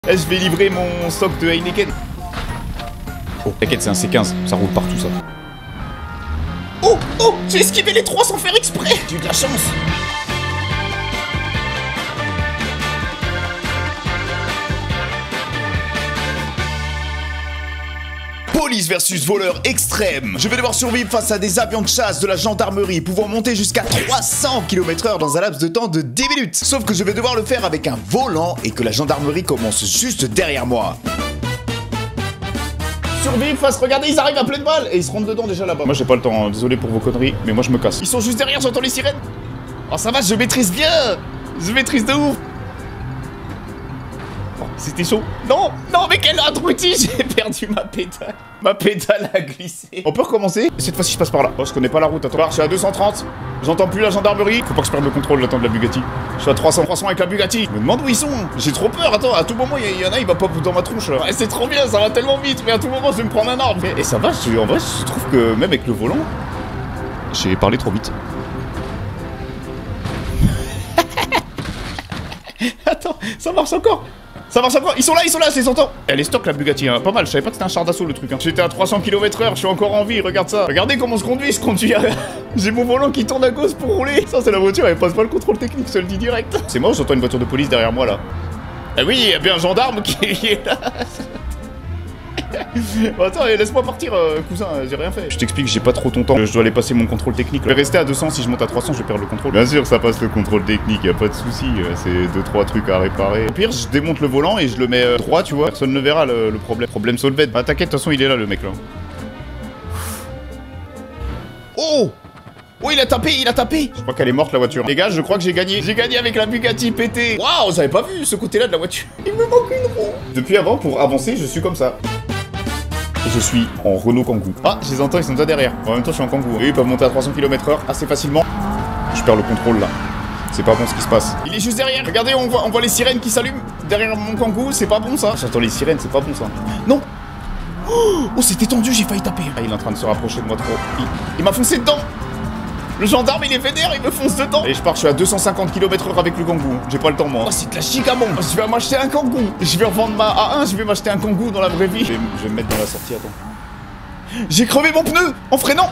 Je vais livrer mon stock de Heineken. Oh, t'inquiète, c'est un C15, ça roule partout ça. Oh, oh, j'ai esquivé les trois sans faire exprès. J'ai eu de la chance. Police versus voleur extrême. Je vais devoir survivre face à des avions de chasse de la gendarmerie pouvant monter jusqu'à 300 km/h dans un laps de temps de 10 minutes. Sauf que je vais devoir le faire avec un volant et que la gendarmerie commence juste derrière moi. Survivre face, regardez, ils arrivent à pleine balle et ils se rentrent dedans déjà là-bas. Moi j'ai pas le temps, hein. Désolé pour vos conneries, mais moi je me casse. Ils sont juste derrière, j'entends les sirènes. Oh ça va, je maîtrise bien. Je maîtrise de ouf. C'était chaud. Non, non, mais quel abruti. J'ai perdu ma pédale. Ma pédale a glissé. On peut recommencer? Cette fois-ci, je passe par là. Oh, je connais pas la route. Attends, je suis à 230. J'entends plus la gendarmerie. Faut pas que je perde le contrôle, l'attente de la Bugatti. Je suis à 300 avec la Bugatti. Je me demande où ils sont. J'ai trop peur. Attends, à tout moment, il y en a, il va pop dans ma tronche. Ouais, c'est trop bien, ça va tellement vite. Mais à tout moment, je vais me prendre un arbre. Et ça va, en vrai, je trouve que même avec le volant, j'ai parlé trop vite. Attends, ça marche encore. Ça marche encore, ils sont là, je les entends. Elle est stock la Bugatti, hein. Pas mal, je savais pas que c'était un char d'assaut le truc hein. J'étais à 300 km/h, je suis encore en vie, regarde ça. Regardez comment je conduis à... J'ai mon volant qui tourne à gauche pour rouler. Ça c'est la voiture, elle passe pas le contrôle technique, je te le dis direct. C'est moi ou j'entends une voiture de police derrière moi là? Ah oui, il y a bien un gendarme qui est là. Bon, attends, laisse-moi partir, cousin, j'ai rien fait. Je t'explique, j'ai pas trop ton temps. Je dois aller passer mon contrôle technique. Je vais rester à 200, si je monte à 300, je vais perdre le contrôle. Bien sûr, ça passe le contrôle technique, y a pas de souci. C'est 2-3 trucs à réparer. Au pire, je démonte le volant et je le mets droit, tu vois. Personne ne verra le problème. Problème solved. Ah, t'inquiète, de toute façon, il est là, le mec là. Oh! Oh, il a tapé! Je crois qu'elle est morte la voiture. Les gars, je crois que j'ai gagné. J'ai gagné avec la Bugatti pétée. Waouh, j'avais pas vu ce côté-là de la voiture. Il me manque une roue. Depuis avant, pour avancer, je suis comme ça. Je suis en Renault Kangoo. Ah, je les entends, ils sont déjà derrière. En même temps, je suis en Kangoo. Et ils peuvent monter à 300 km/h assez facilement. Je perds le contrôle là. C'est pas bon ce qui se passe. Il est juste derrière. Regardez, on voit les sirènes qui s'allument derrière mon Kangoo. C'est pas bon ça. J'entends les sirènes, c'est pas bon ça. Non. Oh, c'était tendu, j'ai failli taper. Ah, il est en train de se rapprocher de moi trop. Il m'a foncé dedans. Le gendarme il est vénère, il me fonce dedans. Et je pars, je suis à 250 km/h avec le Kangoo. J'ai pas le temps moi. Oh, c'est de la chigamon. Oh, je vais m'acheter un Kangoo. Je vais revendre ma A1, je vais m'acheter un Kangoo dans la vraie vie. Je vais me mettre dans la sortie, attends. J'ai crevé mon pneu en freinant.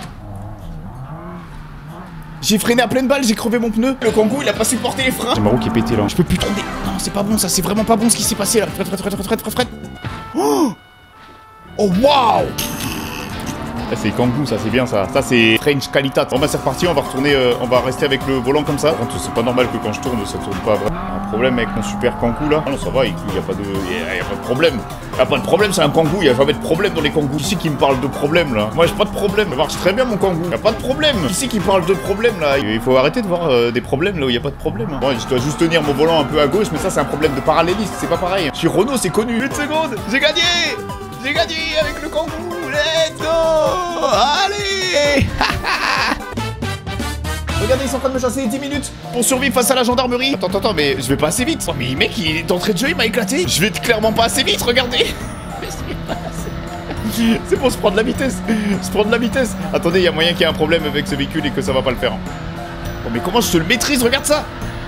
J'ai freiné à pleine balle, j'ai crevé mon pneu. Le Kangoo il a pas supporté les freins. J'ai ma roue qui est pétée là. Je peux plus tourner. Non, c'est pas bon ça, c'est vraiment pas bon ce qui s'est passé là. Fred. Oh, oh waouh. Ah, c'est Kangoo, ça c'est bien ça. Ça c'est French Qualitat. Bon bah c'est reparti, on va retourner, on va rester avec le volant comme ça. Par contre c'est pas normal que quand je tourne, ça tourne pas vraiment. Un problème avec mon super Kangoo là. Ah non ça va, il y a pas de problème. Y a pas de problème, c'est un Kangoo, y a jamais de problème dans les Kangoos. Qui c'est qui me parle de problème là? Moi j'ai pas de problème, ça marche très bien mon Kangoo. Y a pas de problème. Qui c'est qui parle de problème là? Il faut arrêter de voir des problèmes là où y a pas de problème. Bon, je dois juste tenir mon volant un peu à gauche, mais ça c'est un problème de parallélisme, c'est pas pareil. Chez Renault c'est connu. 8 secondes, j'ai gagné! J'ai gagné avec le Kangoo, let's go! Allez! Regardez, ils sont en train de me chasser 10 minutes pour survivre face à la gendarmerie. Attends, mais je vais pas assez vite. Oh, mais mec, il est d'entrée de jeu, il m'a éclaté. Je vais clairement pas assez vite, regardez. C'est bon, je prends de la vitesse. Attendez, il y a moyen qu'il y ait un problème avec ce véhicule et que ça va pas le faire. Oh, mais comment je te le maîtrise? Regarde ça.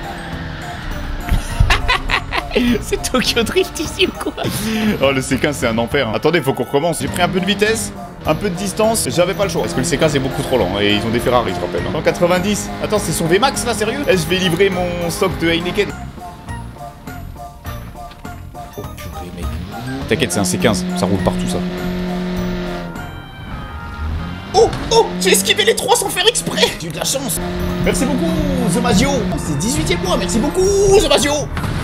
C'est Tokyo Drift ici ou quoi? Oh le C15 c'est un enfer hein. Attendez faut qu'on recommence. J'ai pris un peu de vitesse, un peu de distance. J'avais pas le choix parce que le C15 est beaucoup trop lent. Et ils ont des Ferrari je rappelle hein. 190. Attends c'est son VMAX là sérieux? Je vais livrer mon stock de Heineken. Oh purée mec. T'inquiète c'est un C15, ça roule partout ça. Oh, j'ai esquivé les trois sans faire exprès. J'ai eu de la chance. Merci beaucoup The Mazio. Oh, c'est 18ème mois, merci beaucoup The Mazio.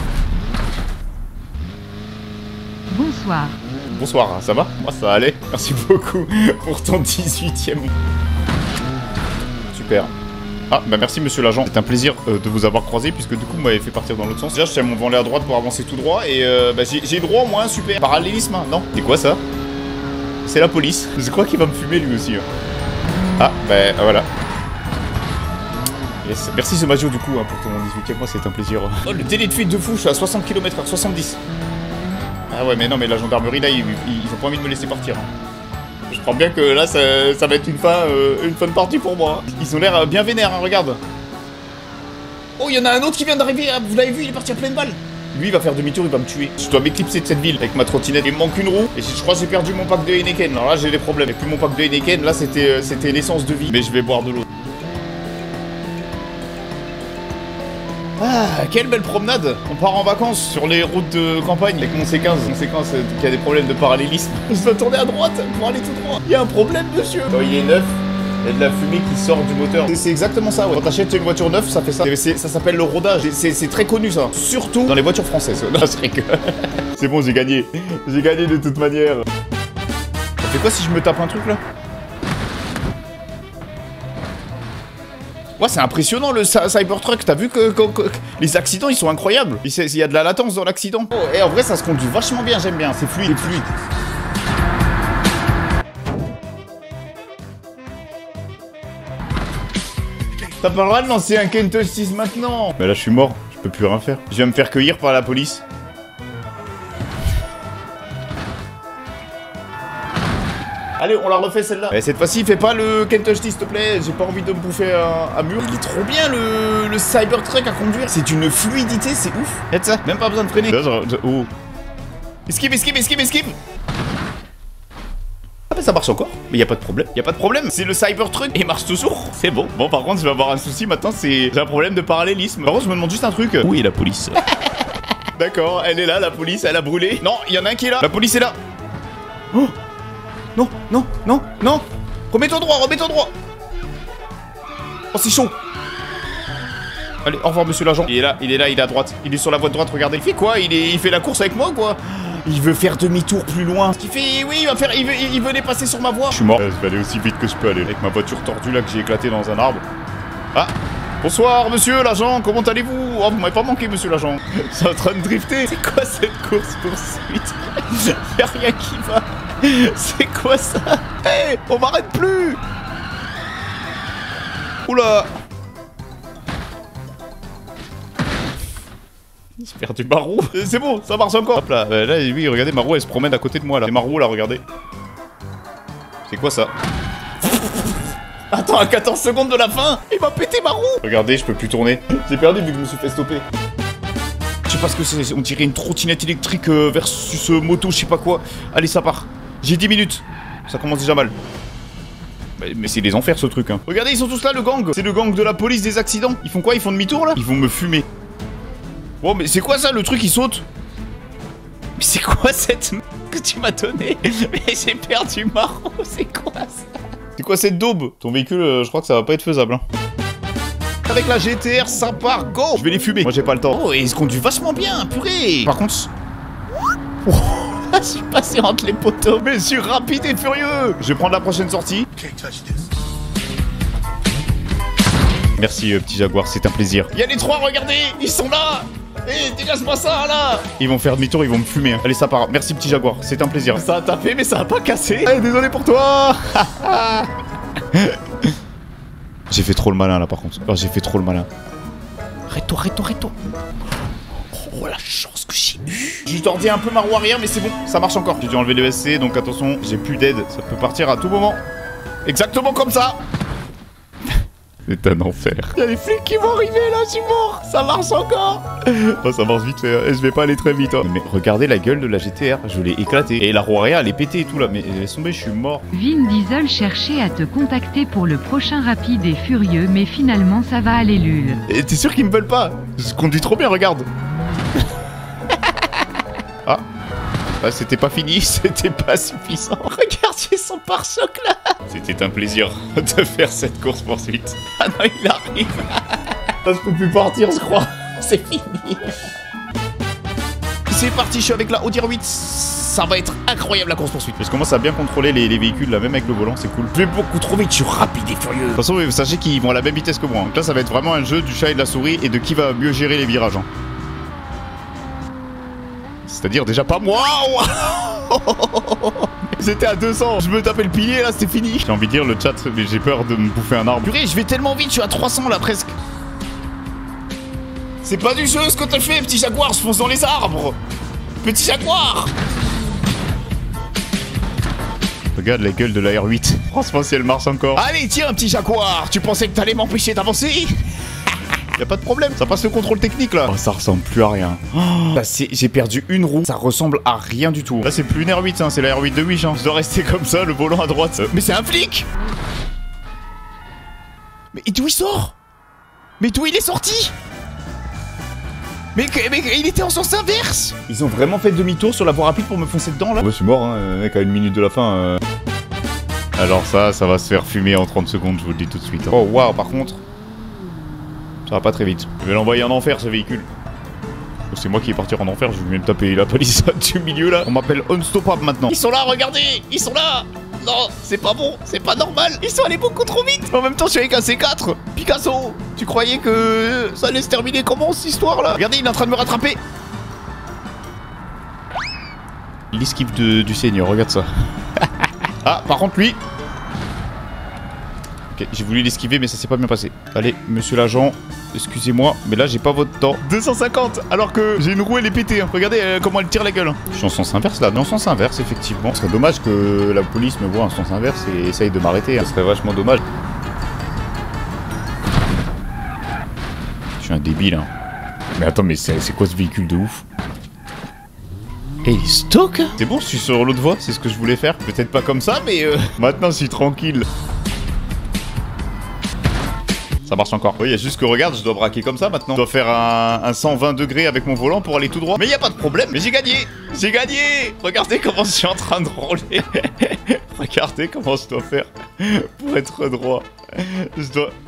Bonsoir. Bonsoir, ça va? Moi ça allait. Merci beaucoup pour ton 18ème. Super. Ah bah merci monsieur l'agent. C'est un plaisir de vous avoir croisé puisque du coup vous m'avez fait partir dans l'autre sens. Déjà je tiens mon volet à droite pour avancer tout droit et bah, j'ai droit au moins super. Parallélisme, hein. Non? C'est quoi ça? C'est la police. Je crois qu'il va me fumer lui aussi. Hein. Ah bah voilà. Yes. Merci ce Maggio du coup hein, pour ton 18ème mois, c'est un plaisir. Oh le délai de fuite de fou, je suis à 60 km/h, 70. Ah ouais mais non mais la gendarmerie là ils ont pas envie de me laisser partir hein. Je crois bien que là ça va être une fin de partie pour moi hein. Ils ont l'air bien vénères hein, regarde. Oh il y en a un autre qui vient d'arriver, vous l'avez vu, il est parti à pleine balle. Lui, il va faire demi-tour, il va me tuer. Je dois m'éclipser de cette ville avec ma trottinette. Il me manque une roue. Et je crois que j'ai perdu mon pack de Heineken. Alors là, j'ai des problèmes. Et puis mon pack de Heineken, là, c'était l'essence de vie. Mais je vais boire de l'eau. Ah, quelle belle promenade. On part en vacances sur les routes de campagne avec mon C15. Mon C15 qui a des problèmes de parallélisme. Je dois tourner à droite pour aller tout droit. Il y a un problème, monsieur. Quand il est neuf, il y a de la fumée qui sort du moteur. C'est exactement ça, ouais. Quand t'achètes une voiture neuve, ça fait ça. Ça s'appelle le rodage. C'est très connu, ça. Surtout dans les voitures françaises. Non, c'est que... C'est bon, j'ai gagné. J'ai gagné de toute manière. Ça fait quoi si je me tape un truc, là? Ouais, c'est impressionnant le Cybertruck. T'as vu que les accidents, ils sont incroyables. Il y a de la latence dans l'accident. Oh, et en vrai, ça se conduit vachement bien, j'aime bien. C'est fluide, fluide. T'as pas le droit de lancer un Kentucky 6 maintenant. Mais là, je suis mort. Je peux plus rien faire. Je vais me faire cueillir par la police. Allez, on la refait celle-là. Et cette fois-ci, fais pas le Kentucky, s'il te plaît. J'ai pas envie de me bouffer un mur. Il est trop bien le Cybertruck à conduire. C'est une fluidité, c'est ouf. Faites ça, même pas besoin de freiner. Là, oh. Esquive, esquive, esquive, esquive. Ah bah ça marche encore. Mais y a pas de problème. Y a pas de problème. C'est le Cybertruck et il marche toujours. C'est bon. Bon, par contre, je vais avoir un souci maintenant. J'ai un problème de parallélisme. Par contre, je me demande juste un truc. Où est la police? D'accord, elle est là, la police. Elle a brûlé. Non, il y en a un qui est là. La police est là. Oh. Non, non, non, non. Remets-toi droit, remets-toi droit. Oh, c'est chaud. Allez, au revoir, monsieur l'agent. Il est là, il est là, il est à droite. Il est sur la voie de droite, regardez. Il fait quoi? Il fait la course avec moi, quoi? Il veut faire demi-tour plus loin. Ce qu'il fait, oui, il veut passer sur ma voie. Je suis mort. Je vais aller aussi vite que je peux aller. Avec ma voiture tordue, là, que j'ai éclaté dans un arbre. Ah. Bonsoir, monsieur l'agent, comment allez-vous? Oh, vous m'avez pas manqué, monsieur l'agent. C'est en train de drifter. C'est quoi cette course-poursuite? Y'a rien qui va. C'est quoi ça? Hey, on m'arrête plus. Oula. J'ai perdu ma roue. C'est bon, ça marche encore. Hop là, là, oui, regardez, ma roue, elle se promène à côté de moi, là. C'est ma roue, là, regardez. C'est quoi ça? Attends, à 14 secondes de la fin, il m'a pété ma roue. Regardez, je peux plus tourner. J'ai perdu vu que je me suis fait stopper. Je sais pas ce que c'est, on dirait une trottinette électrique versus moto, je sais pas quoi. Allez, ça part. J'ai 10 minutes. Ça commence déjà mal. Mais c'est les enfers ce truc, hein. Regardez, ils sont tous là, le gang. C'est le gang de la police des accidents. Ils font quoi? Ils font demi-tour là? Ils vont me fumer. Oh, mais c'est quoi ça, le truc, il saute? Mais c'est quoi cette m que tu m'as donné? Mais j'ai perdu ma roue, c'est quoi ça? C'est quoi cette daube? Ton véhicule, je crois que ça va pas être faisable, hein. Avec la GTR, ça part, go! Je vais les fumer. Moi, j'ai pas le temps. Oh, et il se conduit vachement bien, purée. Par contre... Oh, je suis passé entre les poteaux, mais je suis rapide et furieux. Je vais prendre la prochaine sortie. Merci, petit Jaguar, c'est un plaisir. Il y a les trois, regardez, ils sont là. Eh, dégage-moi ça, là. Ils vont faire demi-tour, ils vont me fumer, hein. Allez, ça part. Merci, petit Jaguar, c'est un plaisir. Ça a tapé, mais ça a pas cassé. Allez, désolé pour toi. J'ai fait trop le malin, là, par contre. Oh, j'ai fait trop le malin. Arrête-toi, arrête-toi, arrête-toi. Oh, la chance que j'ai eue. J'ai tordu un peu ma roue arrière, mais c'est bon, ça marche encore. J'ai dû enlever le SC, donc attention, j'ai plus d'aide. Ça peut partir à tout moment. Exactement comme ça. C'est un enfer. Il y a les flics qui vont arriver là, je suis mort. Ça marche encore. Oh, ça marche vite fait, et je vais pas aller très vite, hein. Mais regardez la gueule de la GTR, je l'ai éclatée. Et la roue arrière, elle est pétée et tout là. Mais laisse tomber, je suis mort. Vin Diesel cherchait à te contacter pour le prochain Rapide et Furieux, mais finalement ça va aller lul. Et t'es sûr qu'ils me veulent pas? Je conduis trop bien, regarde. Ah. Ah, c'était pas fini, c'était pas suffisant. Regardez son pare-choc là. C'était un plaisir de faire cette course poursuite. Ah non, il arrive. Là, je peux plus partir, je crois. C'est fini. C'est parti, je suis avec la Audi R8. Ça va être incroyable la course poursuite. Je commence à bien contrôler les véhicules là, même avec le volant, c'est cool. Je vais beaucoup trop vite, je suis rapide et furieux. De toute façon, sachez qu'ils vont à la même vitesse que moi. Donc là, ça va être vraiment un jeu du chat et de la souris et de qui va mieux gérer les virages, hein. C'est-à-dire déjà pas moi. J'étais à 200, je me tapais le pilier là, c'était fini. J'ai envie de dire le chat, mais j'ai peur de me bouffer un arbre. Purée, je vais tellement vite, je suis à 300 là presque. C'est pas du jeu ce que t'as fait, petit Jaguar, je fonce dans les arbres. Petit Jaguar. Regarde la gueule de la R8. Franchement, si elle marche encore. Allez, tiens, petit Jaguar, tu pensais que t'allais m'empêcher d'avancer? Y a pas de problème, ça passe le contrôle technique là. Oh, ça ressemble plus à rien. Oh, j'ai perdu une roue, ça ressemble à rien du tout. Là c'est plus une R8, hein, c'est la R8 de Wish. Hein. Je dois rester comme ça, le volant à droite. Mais c'est un flic. Mais d'où il sort? Mais d'où il est sorti? mais il était en sens inverse. Ils ont vraiment fait demi-tour sur la voie rapide pour me foncer dedans là. Ouais, je suis mort, hein, mec, à 1 minute de la fin. Alors ça va se faire fumer en 30 secondes, je vous le dis tout de suite. Hein. Oh waouh, par contre, ça va pas très vite. Je vais l'envoyer en enfer ce véhicule. Oh, c'est moi qui vais partir en enfer, je vais même taper la palissade du milieu là. On m'appelle Unstoppable maintenant. Ils sont là, regardez, ils sont là. Non, c'est pas bon, c'est pas normal. Ils sont allés beaucoup trop vite. En même temps, je suis avec un C4. Picasso, tu croyais que ça allait se terminer comment cette histoire là? Regardez, il est en train de me rattraper. L'esquive du Seigneur, regarde ça. Ah, par contre, lui... Ok, j'ai voulu l'esquiver, mais ça s'est pas bien passé. Allez, monsieur l'agent, excusez-moi, mais là, j'ai pas votre temps. 250, alors que j'ai une roue, elle est pétée. Hein. Regardez comment elle tire la gueule. Hein. Je suis en sens inverse, là. Non, en sens inverse, effectivement. Ce serait dommage que la police me voit en sens inverse et essaye de m'arrêter. Hein. Ce serait vachement dommage. Je suis un débile, hein. Mais attends, mais c'est quoi ce véhicule de ouf? Et il stock. C'est bon, je suis sur l'autre voie, c'est ce que je voulais faire. Peut-être pas comme ça, mais maintenant je suis tranquille. Ça marche encore. Oui, il y a juste que regarde, je dois braquer comme ça maintenant. Je dois faire un 120 degrés avec mon volant pour aller tout droit. Mais il n'y a pas de problème, mais j'ai gagné. J'ai gagné. Regardez comment je suis en train de rouler. Regardez comment je dois faire pour être droit. Je dois...